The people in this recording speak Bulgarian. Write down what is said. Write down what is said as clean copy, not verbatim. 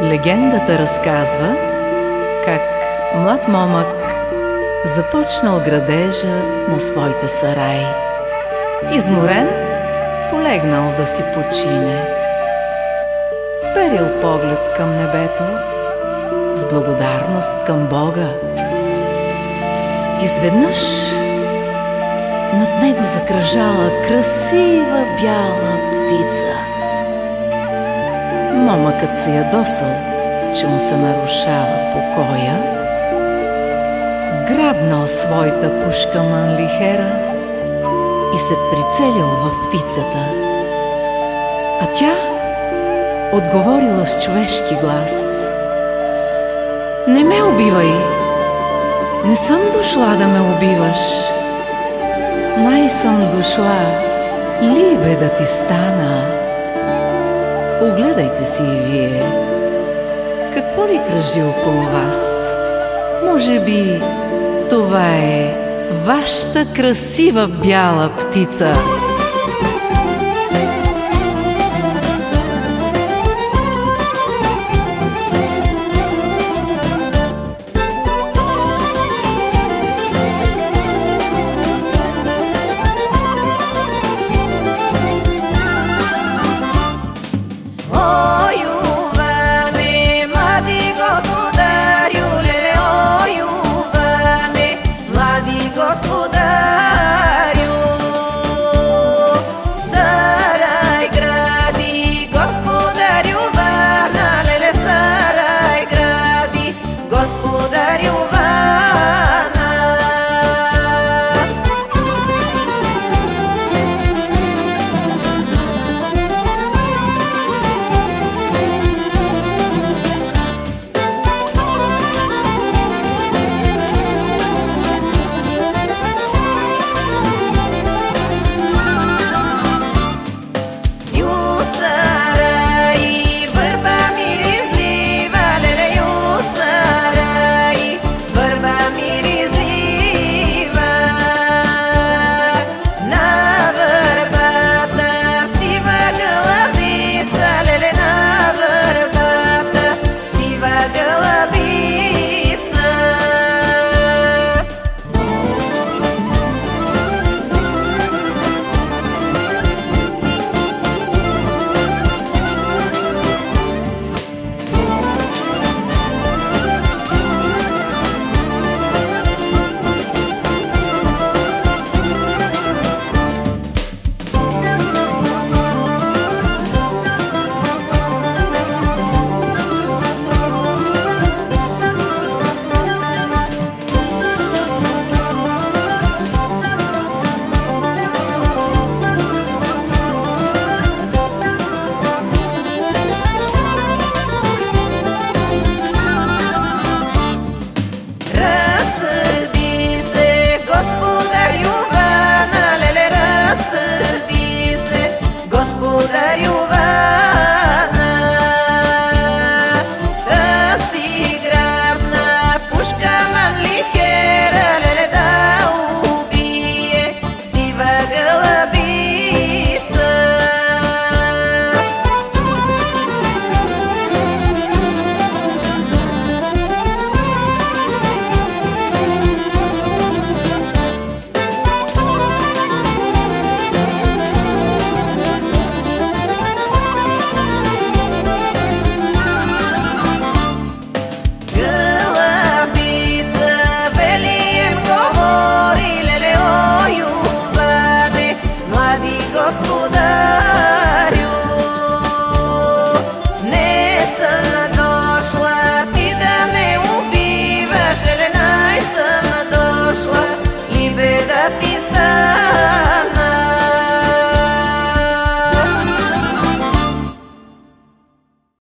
Легендата разказва как млад момък започнал градежа на своите сараи. Изморен, полегнал да си почине. Вперил поглед към небето с благодарност към Бога. Изведнъж над него закръжала красива бяла птица. Момъкът се ядосал, че му се нарушава покоя, грабнал своята пушка манлихера и се прицелил в птицата. А тя отговорила с човешки глас: „Не ме убивай! Не съм дошла да ме убиваш. Най съм дошла либе да ти стана.“ Огледайте се и вие. Какво ли кръжи около вас? Може би това е вашата красива бяла птица.